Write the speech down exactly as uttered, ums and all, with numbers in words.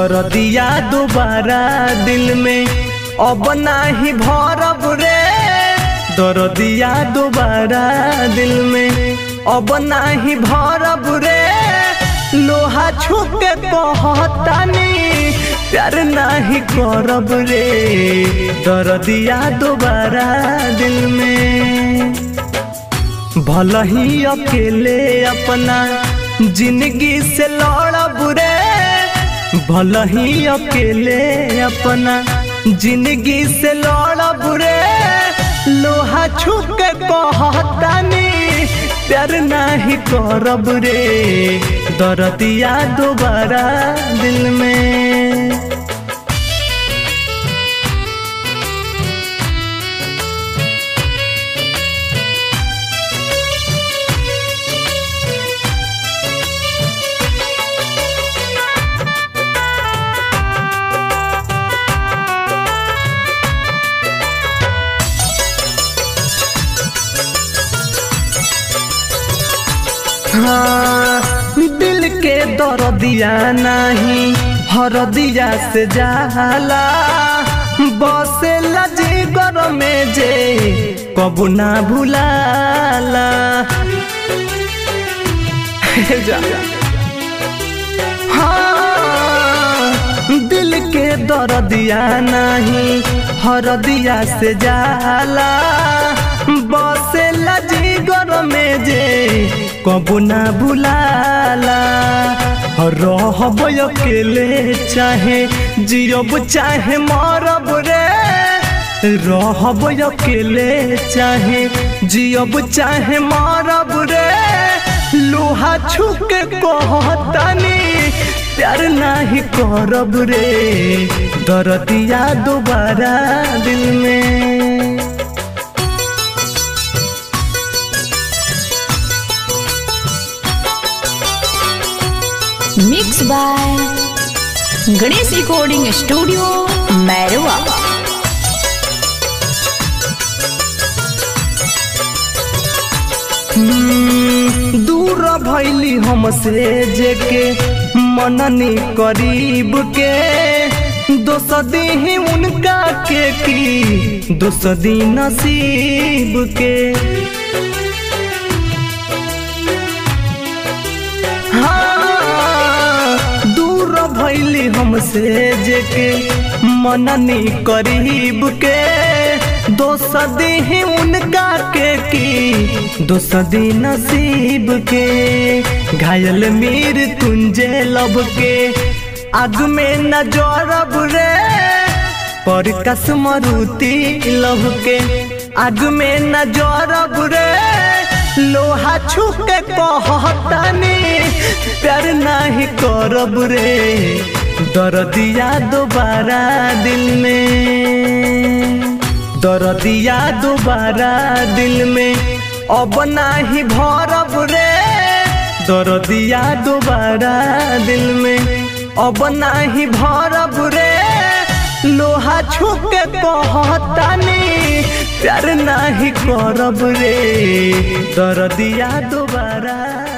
दर्दिया दोबारा दिल में अब नाही भरब रे, दर्दिया दोबारा दिल में अब नाही भरब रे। लोहा छुप के कहतानी प्यार नाही करब रे, दर्दिया दोबारा दिल में। भला ही अकेले अपना जिंदगी से लड़ब रे, भला ही अकेले अपना जिंदगी से लड़ब रे। लोहा छुप के कहतानी प्यार नहीं करब रे, दर्दिया दोबारा दिल में। हाँ, दिल के दर्दिया नहीं हरदिया से जाला, बसेला जिगर में जे कबू ना भुलाला। हाँ, दिल के दर्दिया नहीं हरदिया से जाला, बसेला जिगर में जे कबू ना भुलाला। रहब अकेले चाहे जियब चाहे मरब रे, रहब अकेले चाहे जियब चाहे मरब रे। लोहा छुप के कहतानी प्यार नहीं करब रे, दर्दिया दोबारा दिल में। Mix by Ganesh recording studio Mairwa. दूर भैली हमसे जेके मननी करीब के, दोसदी ही उनका के की दोसदी नसीब के। भैली हमसे जेके मननी करीब के, दोसदी ही उनका के की दोसदी नसीब के। घायल मीर तुंजे लब के आग में न जोड़ब रे, पर कसमरुती लब के आग में न जोड़ब रे। लोहा छुप के कहतानी प्यार नहीं करब रे, दर्दिया दोबारा दिल में। दर्दिया दोबारा दिल में अब नहीं भरब रे, दर्दिया दोबारा दिल में अब नहीं भरब रे। लोहा छुप के कहतानी प्यार नहीं करब रे, दर्दिया दोबारा।